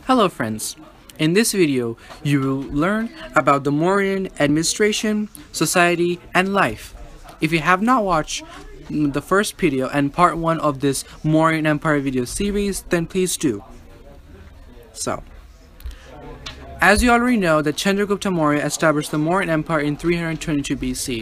Hello friends, in this video you will learn about the Mauryan administration, society, and life. If you have not watched the first video and part 1 of this Mauryan Empire video series, then please do. So, as you already know, that Chandragupta Maurya established the Mauryan Empire in 322 BC.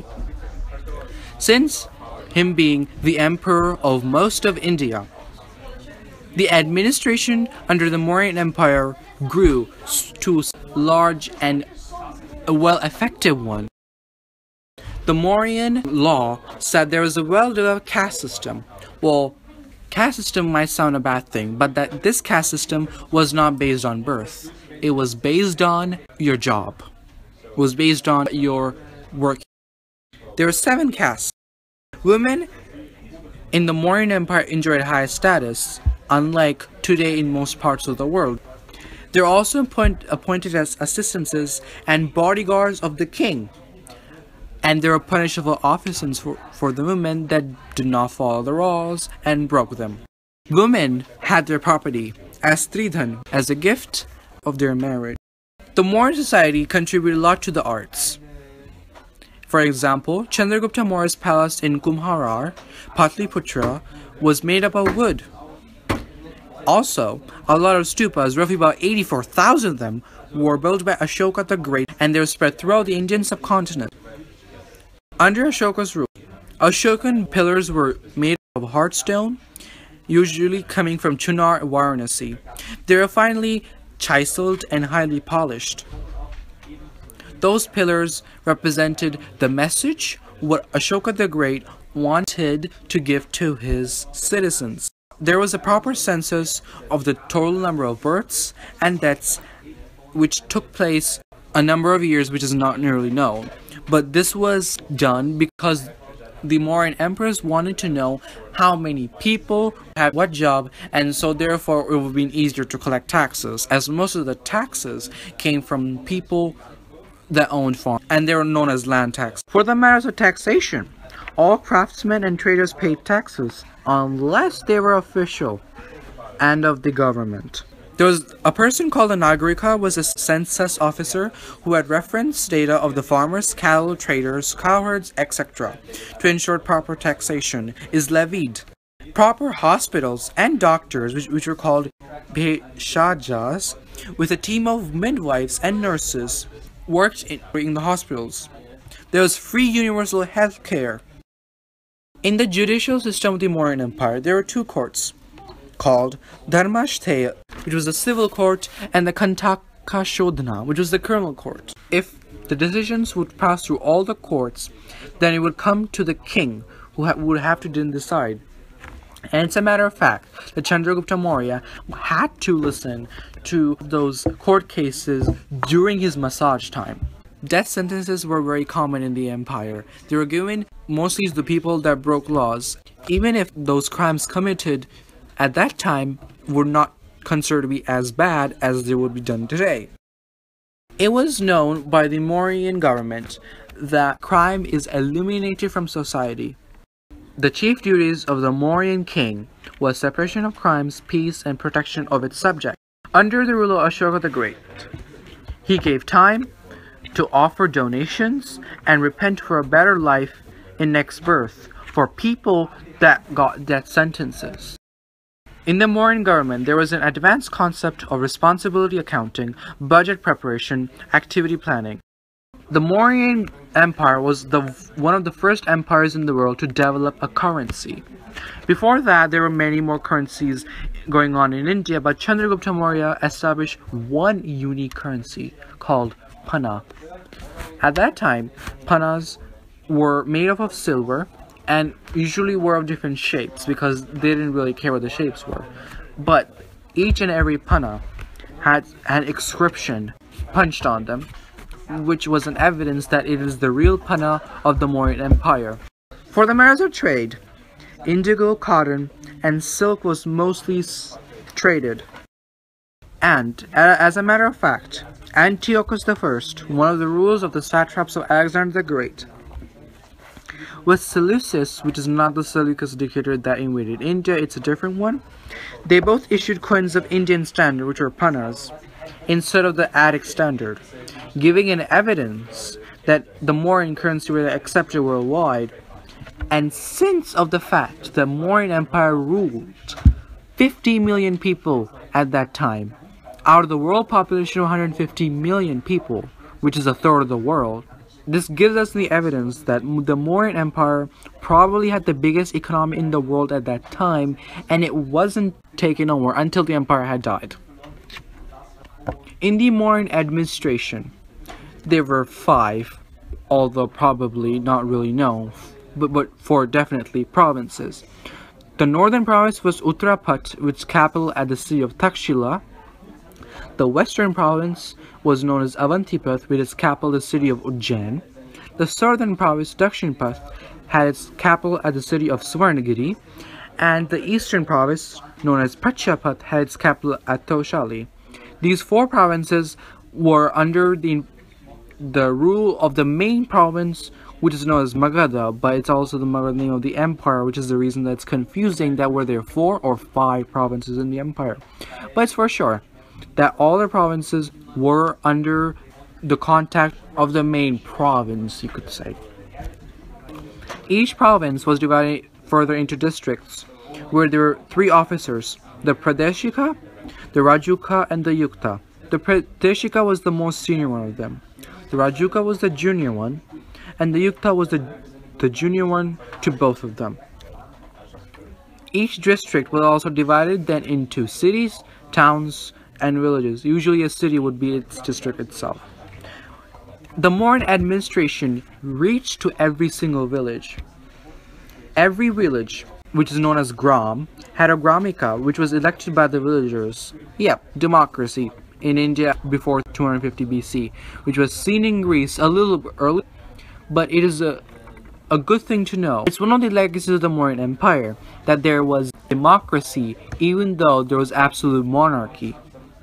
Since him being the emperor of most of India, the administration under the Mauryan Empire grew to a large and a well-effective one. The Mauryan law said there was a well-developed caste system. Well, caste system might sound a bad thing, but that this caste system was not based on birth. It was based on your job. It was based on your work. There were 7 castes. Women in the Mauryan Empire enjoyed high status, unlike today in most parts of the world. They were also appointed as assistants and bodyguards of the king, and there were punishable offenses for the women that did not follow the laws and broke them. Women had their property as Stridhan, as a gift of their marriage. The Mauryan society contributed a lot to the arts. For example, Chandragupta Maurya's palace in Kumharar, Patliputra, was made up of wood. Also, a lot of stupas, roughly about 84,000 of them, were built by Ashoka the Great, and they were spread throughout the Indian subcontinent. Under Ashoka's rule, Ashokan pillars were made of hard stone, usually coming from Chunar, Varanasi. They were finely chiseled and highly polished. Those pillars represented the message what Ashoka the Great wanted to give to his citizens. There was a proper census of the total number of births and deaths which took place a number of years which is not nearly known. But this was done because the Mauryan emperors wanted to know how many people had what job, and so therefore it would be easier to collect taxes, as most of the taxes came from people that owned farms, and they were known as land tax. For the matters of taxation, all craftsmen and traders paid taxes, unless they were official and of the government. There was a person called a Nagarika, was a census officer who had reference data of the farmers, cattle traders, cowherds, etc. to ensure proper taxation is levied. Proper hospitals and doctors, which were called Bheshajas, with a team of midwives and nurses, worked in the hospitals. There was free universal health care. In the judicial system of the Mauryan Empire, there were 2 courts, called Dharmashthaya, which was the civil court, and the Kantakashodhana, which was the criminal court. If the decisions would pass through all the courts, then it would come to the king, who would have to then decide. And it's a matter of fact that Chandragupta Maurya had to listen to those court cases during his massage time. Death sentences were very common in the empire. They were given mostly to the people that broke laws, even if those crimes committed at that time were not considered to be as bad as they would be done today. It was known by the Mauryan government that crime is eliminated from society. The chief duties of the Mauryan king was separation of crimes, peace, and protection of its subjects. Under the rule of Ashoka the Great, he gave time to offer donations and repent for a better life in next birth for people that got death sentences. In the Mauryan government, there was an advanced concept of responsibility accounting, budget preparation, activity planning. The Mauryan Empire was one of the first empires in the world to develop a currency. Before that, there were many more currencies going on in India, but Chandragupta Maurya established one unique currency called Panna. At that time, Pannas were made up of silver and usually were of different shapes because they didn't really care what the shapes were. But each and every Panna had an inscription punched on them, which was an evidence that it is the real Panna of the Mauryan Empire. For the matters of trade, indigo, cotton, and silk was mostly traded. And, as a matter of fact, Antiochus I, one of the rulers of the satraps of Alexander the Great, With Seleucus, which is not the Seleucus dictator that invaded India, it's a different one, they both issued coins of Indian standard, which were panas, instead of the Attic standard, giving an evidence that the Mauryan currency was accepted worldwide. And since of the fact the Mauryan Empire ruled 50 million people at that time, out of the world population of 150 million people, which is a third of the world, this gives us the evidence that the Mauryan Empire probably had the biggest economy in the world at that time, and it wasn't taken over until the empire had died. In the Mauryan administration, there were 5, although probably not really known, but 4 definitely provinces. The northern province was Uttarapat, with its capital at the city of Takshila. The western province was known as Avantipath, with its capital the city of Ujjain. The southern province, Dakshinpath, had its capital at the city of Swarnagiri, and the eastern province, known as Prachapath, had its capital at Toshali. These 4 provinces were under the rule of the main province, which is known as Magadha, but it's also the Magadha name of the empire, which is the reason that's confusing that were there 4 or 5 provinces in the empire. But it's for sure that all the provinces were under the contact of the main province, you could say. Each province was divided further into districts, where there were 3 officers, the Pradeshika, the Rajuka, and the Yukta. The Pradeshika was the most senior one of them. The Rajuka was the junior one, and the Yukta was the junior one to both of them. Each district was also divided then into cities, towns, and villages. Usually a city would be its district itself. The Mauryan administration reached to every single village. Every village, which is known as Gram, had a Gramika, which was elected by the villagers. Yep, democracy in India before 250 BC, which was seen in Greece a little bit early, but it is a good thing to know. It's one of the legacies of the Mauryan Empire that there was democracy even though there was absolute monarchy.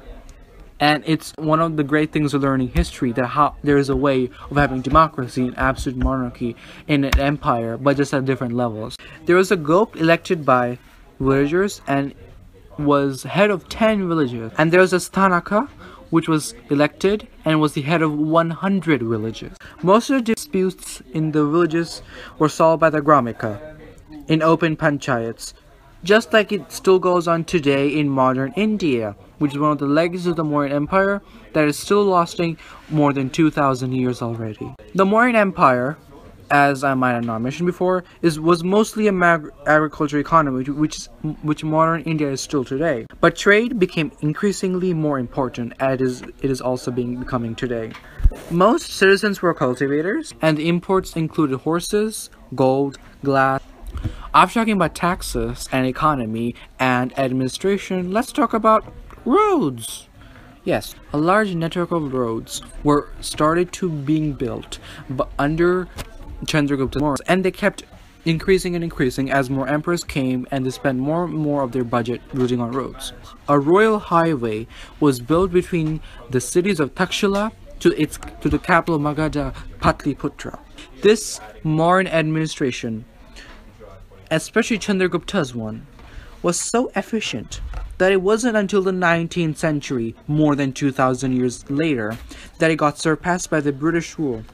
And it's one of the great things of learning history, that how there is a way of having democracy and absolute monarchy in an empire, but just at different levels. There was a Gop elected by villagers and was head of 10 villages. And there was a Sthanaka, which was elected and was the head of 100 villages. Most of the disputes in the villages were solved by the Gramika in open panchayats, just like it still goes on today in modern India, which is one of the legacies of the Mauryan Empire that is still lasting more than 2,000 years already. The Mauryan Empire, as I might have not mentioned before, was mostly an agricultural economy, which modern India is still today. But trade became increasingly more important, as it is also becoming today. Most citizens were cultivators, and the imports included horses, gold, glass. After talking about taxes and economy and administration, let's talk about roads. Yes, a large network of roads were started to being built under Chandragupta Maurya, and they kept increasing and increasing as more emperors came and they spent more and more of their budget building on roads. A royal highway was built between the cities of Takshila to the capital Magadha, Patliputra. This Mauryan administration, especially Chandragupta's one, was so efficient that it wasn't until the 19th century, more than 2,000 years later, that it got surpassed by the British rule.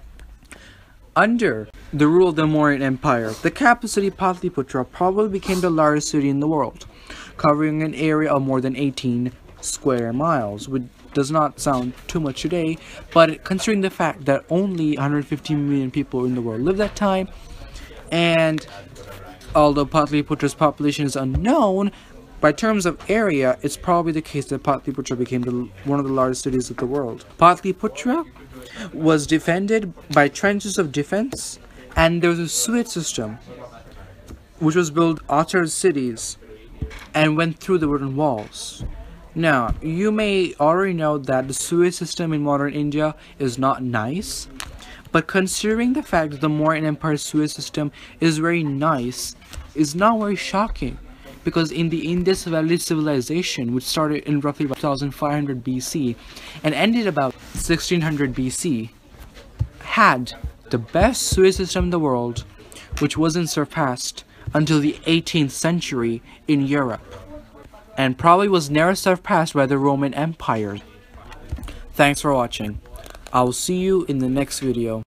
Under the rule of the Mauryan Empire, the capital city Patliputra probably became the largest city in the world, covering an area of more than 18 square miles, which does not sound too much today, but considering the fact that only 150 million people in the world lived at that time, and although Patliputra's population is unknown, by terms of area, it's probably the case that Patliputra became one of the largest cities of the world. Patliputra was defended by trenches of defense, and there was a sewage system, which was built outer cities and went through the wooden walls. Now, you may already know that the sewage system in modern India is not nice, but considering the fact that the Mauryan Empire's sewage system is very nice, is not very shocking, because in the Indus Valley civilization, which started in roughly about 2500 BC and ended about 1600 BC, had the best sewage system in the world, which wasn't surpassed until the 18th century in Europe, and probably was never surpassed by the Roman Empire. Thanks for watching. I will see you in the next video.